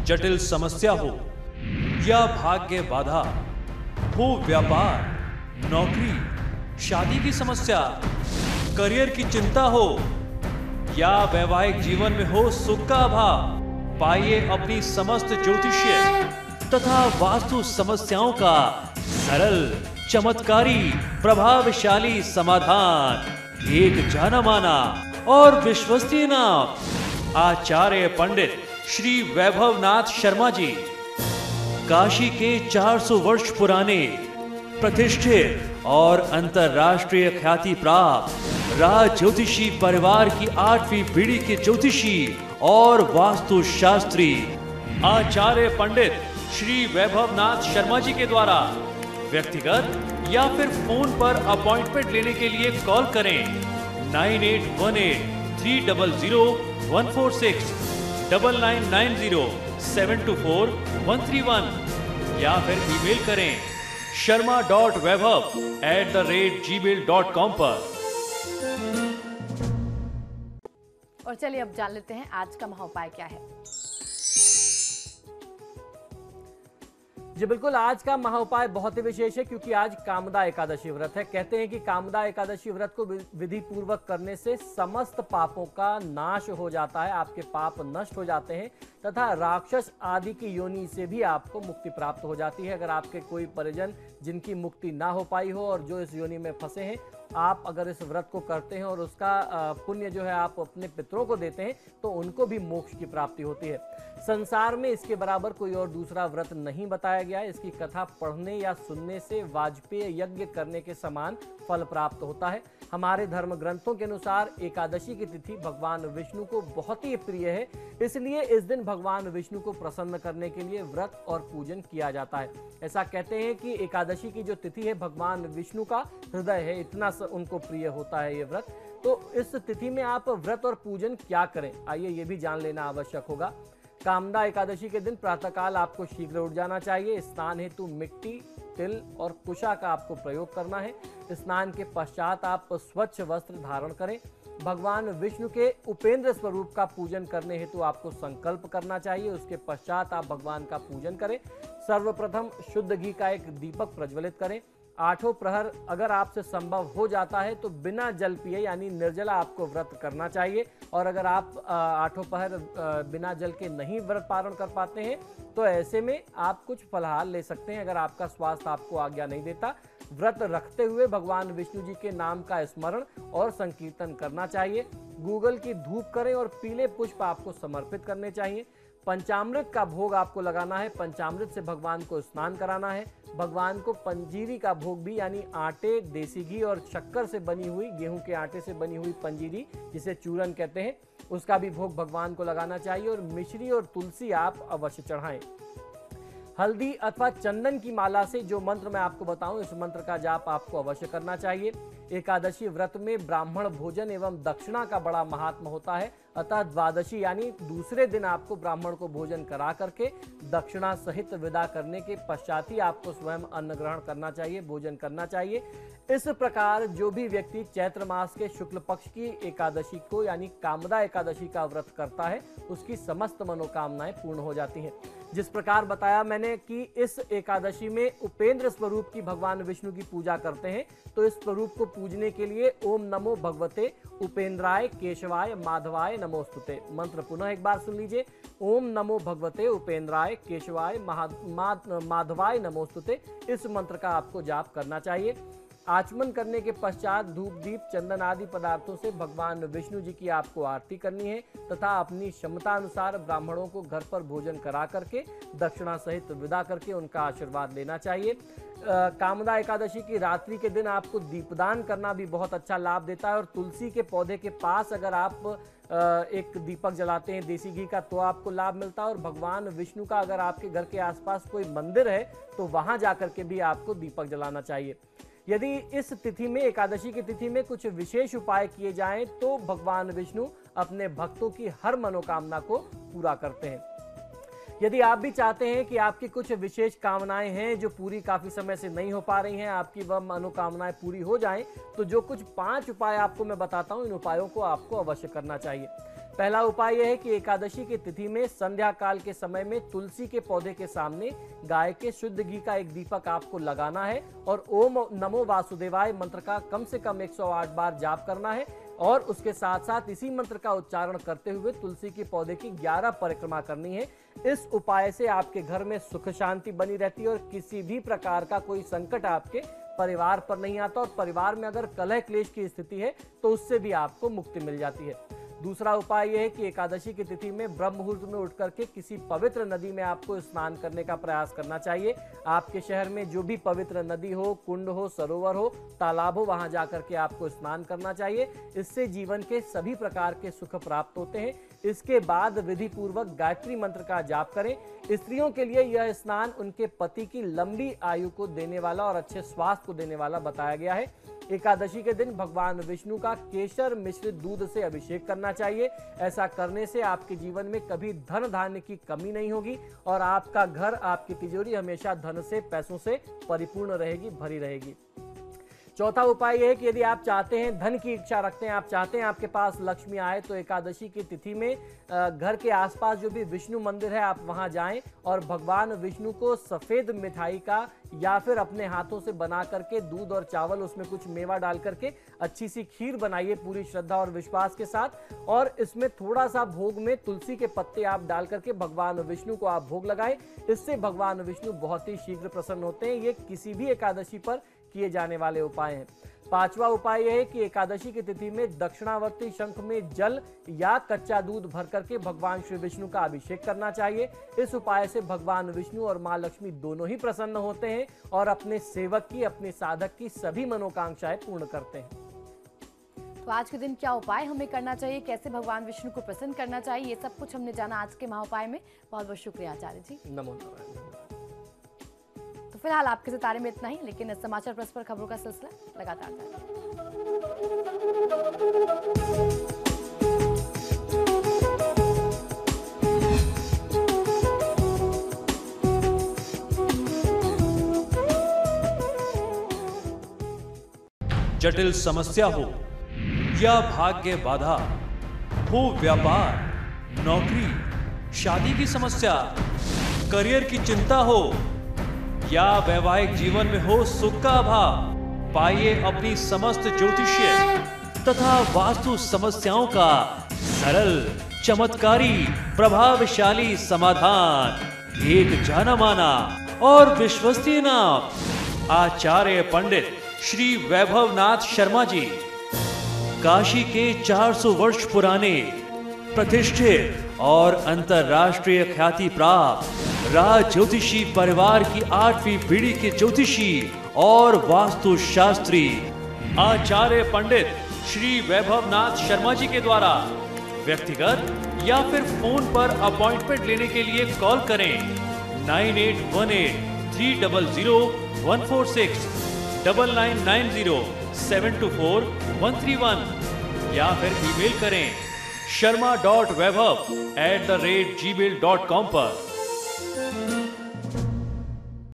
जटिल समस्या हो या भाग्य बाधा हो, व्यापार, नौकरी, शादी की समस्या, करियर की चिंता हो या वैवाहिक जीवन में हो सुख का अभाव, पाइए अपनी समस्त ज्योतिषीय तथा वास्तु समस्याओं का सरल, चमत्कारी, प्रभावशाली समाधान। एक जाना माना और विश्वसनीय नाम, आचार्य पंडित श्री वैभवनाथ शर्मा जी, काशी के 400 वर्ष पुराने प्रतिष्ठित और अंतरराष्ट्रीय ख्याति प्राप्त राज ज्योतिषी परिवार की 8वीं पीढ़ी के ज्योतिषी और वास्तु शास्त्री आचार्य पंडित श्री वैभवनाथ शर्मा जी के द्वारा व्यक्तिगत या फिर फोन पर अपॉइंटमेंट लेने के लिए कॉल करें 9818300146, 9990724131 या फिर ईमेल करें sharma.vaibhav@gmail.com पर। और चलिए अब जान लेते हैं आज का महाउपाय क्या है। जी बिल्कुल, आज का महाउपाय बहुत ही विशेष है क्योंकि आज कामदा एकादशी व्रत है। कहते हैं कि कामदा एकादशी व्रत को विधि पूर्वक करने से समस्त पापों का नाश हो जाता है, आपके पाप नष्ट हो जाते हैं तथा राक्षस आदि की योनि से भी आपको मुक्ति प्राप्त हो जाती है। अगर आपके कोई परिजन जिनकी मुक्ति ना हो पाई हो और जो इस योनि में फंसे हैं, आप अगर इस व्रत को करते हैं और उसका पुण्य जो है आप अपने पितरों को देते हैं तो उनको भी मोक्ष की प्राप्ति होती है। संसार में इसके बराबर कोई और दूसरा व्रत नहीं बताया गया है। इसकी कथा पढ़ने या सुनने से वाजपेय यज्ञ करने के समान फल प्राप्त होता है। हमारे धर्म ग्रंथों के अनुसार एकादशी की तिथि भगवान विष्णु को बहुत ही प्रिय है, इसलिए इस दिन भगवान विष्णु को प्रसन्न करने के लिए व्रत और पूजन किया जाता है। ऐसा कहते हैं कि एकादशी की जो तिथि है भगवान विष्णु का हृदय है, इतना उनको प्रिय होता है ये व्रत। तो इस तिथि में आप व्रत और पूजन क्या करें, आइए ये भी जान लेना आवश्यक होगा। कामदा एकादशी के दिन प्रातःकाल आपको शीघ्र उठ जाना चाहिए। स्नान हेतु मिट्टी, तिल और कुशा का आपको प्रयोग करना है। स्नान के पश्चात आप स्वच्छ वस्त्र धारण करें। भगवान विष्णु के उपेंद्र स्वरूप का पूजन करने हेतु आपको संकल्प करना चाहिए। उसके पश्चात आप भगवान का पूजन करें। सर्वप्रथम शुद्ध घी का एक दीपक प्रज्वलित करें। 8 प्रहर अगर आपसे संभव हो जाता है तो बिना जल पिए यानी निर्जला आपको व्रत करना चाहिए। और अगर आप 8 प्रहर बिना जल के नहीं व्रत पारण कर पाते हैं तो ऐसे में आप कुछ फलाहार ले सकते हैं, अगर आपका स्वास्थ्य आपको आज्ञा नहीं देता। व्रत रखते हुए भगवान विष्णु जी के नाम का स्मरण और संकीर्तन करना चाहिए। गूगल की धूप करें और पीले पुष्प आपको समर्पित करने चाहिए। पंचामृत का भोग आपको लगाना है। पंचामृत से भगवान को स्नान कराना है। भगवान को पंजीरी का भोग भी यानी आटे, देसी घी और शक्कर से बनी हुई, गेहूं के आटे से बनी हुई पंजीरी जिसे चूरन कहते हैं, उसका भी भोग भगवान को लगाना चाहिए। और मिश्री और तुलसी आप अवश्य चढ़ाएं। हल्दी अथवा चंदन की माला से जो मंत्र मैं आपको बताऊं, इस मंत्र का जाप आपको अवश्य करना चाहिए। एकादशी व्रत में ब्राह्मण भोजन एवं दक्षिणा का बड़ा महात्मा होता है, अतः द्वादशी यानी दूसरे दिन आपको ब्राह्मण को भोजन करा करके दक्षिणा सहित विदा करने के पश्चात ही आपको स्वयं अन्न ग्रहण करना चाहिए, भोजन करना चाहिए। इस प्रकार जो भी व्यक्ति चैत्र मास के शुक्ल पक्ष की एकादशी को यानी कामदा एकादशी का व्रत करता है उसकी समस्त मनोकामनाएं पूर्ण हो जाती हैं। जिस प्रकार बताया मैंने कि इस एकादशी में उपेंद्र स्वरूप की भगवान विष्णु की पूजा करते हैं, तो इस स्वरूप को पूजने के लिए ओम नमो भगवते उपेंद्राय केशवाय माधवाय नमोस्तुते मंत्र पुनः एक बार सुन लीजिए। ओम नमो भगवते उपेंद्राय केशवाय माधवाय नमोस्तुते, इस मंत्र का आपको जाप करना चाहिए। आचमन करने के पश्चात धूप, दीप, चंदन आदि पदार्थों से भगवान विष्णु जी की आपको आरती करनी है तथा अपनी क्षमता अनुसार ब्राह्मणों को घर पर भोजन करा करके दक्षिणा सहित विदा करके उनका आशीर्वाद लेना चाहिए। कामदा एकादशी की रात्रि के दिन आपको दीपदान करना भी बहुत अच्छा लाभ देता है। और तुलसी के पौधे के पास अगर आप एक दीपक जलाते हैं देसी घी का तो आपको लाभ मिलता है। और भगवान विष्णु का अगर आपके घर के आसपास कोई मंदिर है तो वहां जाकर के भी आपको दीपक जलाना चाहिए। यदि इस तिथि में, एकादशी की तिथि में कुछ विशेष उपाय किए जाएं तो भगवान विष्णु अपने भक्तों की हर मनोकामना को पूरा करते हैं। यदि आप भी चाहते हैं कि आपकी कुछ विशेष कामनाएं हैं जो पूरी काफी समय से नहीं हो पा रही हैं, आपकी वह मनोकामनाएं पूरी हो जाएं, तो जो कुछ 5 उपाय आपको मैं बताता हूं, इन उपायों को आपको अवश्य करना चाहिए। पहला उपाय यह है कि एकादशी की तिथि में संध्या काल के समय में तुलसी के पौधे के सामने गाय के शुद्ध घी का एक दीपक आपको लगाना है और ओम नमो वासुदेवाय मंत्र का कम से कम 108 बार जाप करना है और उसके साथ साथ इसी मंत्र का उच्चारण करते हुए तुलसी के पौधे की 11 परिक्रमा करनी है। इस उपाय से आपके घर में सुख शांति बनी रहती है और किसी भी प्रकार का कोई संकट आपके परिवार पर नहीं आता और परिवार में अगर कलह क्लेश की स्थिति है तो उससे भी आपको मुक्ति मिल जाती है। दूसरा उपाय यह है कि एकादशी की तिथि में ब्रह्म मुहूर्त में उठ करके किसी पवित्र नदी में आपको स्नान करने का प्रयास करना चाहिए। आपके शहर में जो भी पवित्र नदी हो, कुंड हो, सरोवर हो, तालाब हो, वहां जाकर के आपको स्नान करना चाहिए। इससे जीवन के सभी प्रकार के सुख प्राप्त होते हैं। इसके बाद विधि पूर्वक गायत्री मंत्र का जाप करें। स्त्रियों के लिए यह स्नान उनके पति की लंबी आयु को देने वाला और अच्छे स्वास्थ्य को देने वाला बताया गया है। एकादशी के दिन भगवान विष्णु का केसर मिश्रित दूध से अभिषेक करना चाहिए। ऐसा करने से आपके जीवन में कभी धन धान्य की कमी नहीं होगी और आपका घर, आपकी तिजोरी हमेशा धन से, पैसों से परिपूर्ण रहेगी, भरी रहेगी। चौथा उपाय यह है कि यदि आप चाहते हैं, धन की इच्छा रखते हैं, आप चाहते हैं आपके पास लक्ष्मी आए, तो एकादशी की तिथि में घर के आसपास जो भी विष्णु मंदिर है आप वहां जाएं और भगवान विष्णु को सफेद मिठाई का या फिर अपने हाथों से बना करके दूध और चावल, उसमें कुछ मेवा डाल करके अच्छी सी खीर बनाइए पूरी श्रद्धा और विश्वास के साथ और इसमें थोड़ा सा भोग में तुलसी के पत्ते आप डाल करके भगवान विष्णु को आप भोग लगाएं। इससे भगवान विष्णु बहुत ही शीघ्र प्रसन्न होते हैं। ये किसी भी एकादशी पर किए जाने वाले उपाय हैं। पांचवा उपाय यह है कि एकादशी की तिथि में दक्षिणावर्ती शंख में जल या कच्चा दूध भर करके भगवान श्री विष्णु का अभिषेक करना चाहिए। इस उपाय से भगवान विष्णु और मां लक्ष्मी दोनों ही प्रसन्न होते हैं और अपने सेवक की, अपने साधक की सभी मनोकांक्षाएं पूर्ण करते हैं। तो आज के दिन क्या उपाय हमें करना चाहिए, कैसे भगवान विष्णु को प्रसन्न करना चाहिए, ये सब कुछ हमने जाना आज के महाउपाय में। बहुत बहुत शुक्रिया आचार्य जी। नमो नारायण। तो फिलहाल आपके सितारे में इतना ही, लेकिन इस समाचार प्लस पर खबरों का सिलसिला लगातार जटिल समस्या हो या भाग्य बाधा हो, व्यापार, नौकरी, शादी की समस्या, करियर की चिंता हो या वैवाहिक जीवन में हो सुख का अभाव, पाइए अपनी समस्त ज्योतिषीय तथा वास्तु समस्याओं का सरल, चमत्कारी, प्रभावशाली समाधान। एक जाना माना और विश्वसनीय नाम, आचार्य पंडित श्री वैभवनाथ शर्मा जी। काशी के 400 वर्ष पुराने, प्रतिष्ठित और अंतरराष्ट्रीय ख्याति प्राप्त राज ज्योतिषी परिवार की 8वीं पीढ़ी के ज्योतिषी और वास्तु शास्त्री आचार्य पंडित श्री वैभवनाथ शर्मा जी के द्वारा व्यक्तिगत या फिर फोन पर अपॉइंटमेंट लेने के लिए कॉल करें 9818-300-146, 9990-724-131 या फिर ईमेल करें sharma.vaibhav@gmail.com पर।